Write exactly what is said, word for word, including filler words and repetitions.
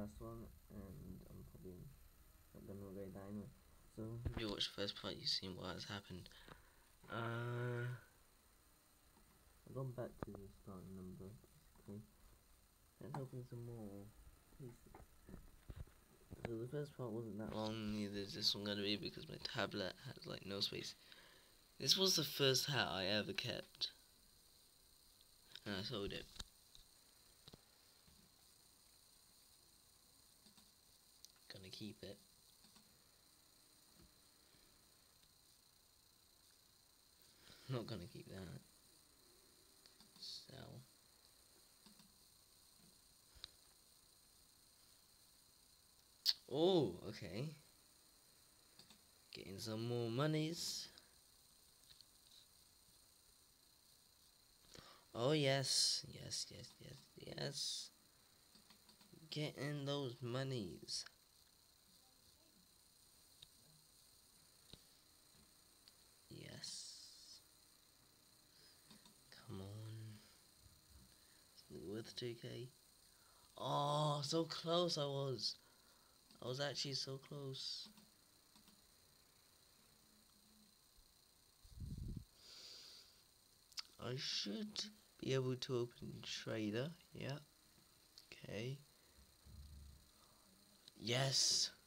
first one, and I'm probably not gonna rate that anyway. So if you watch the first part, you've seen what has happened. Uh, I've gone back to the starting number basically. Let's open some more pieces. So the first part wasn't that long, neither is this one gonna be because my tablet has like no space. This was the first hat I ever kept, and I sold it. Gonna keep it. Not gonna keep that. Sell. Oh, okay. Getting some more monies. Oh yes, yes, yes, yes, yes. Getting those monies. Yes. Come on. Something worth two K. Oh, so close I was. I was actually so close. I should be able to open Trader. Yeah. Okay. Yes.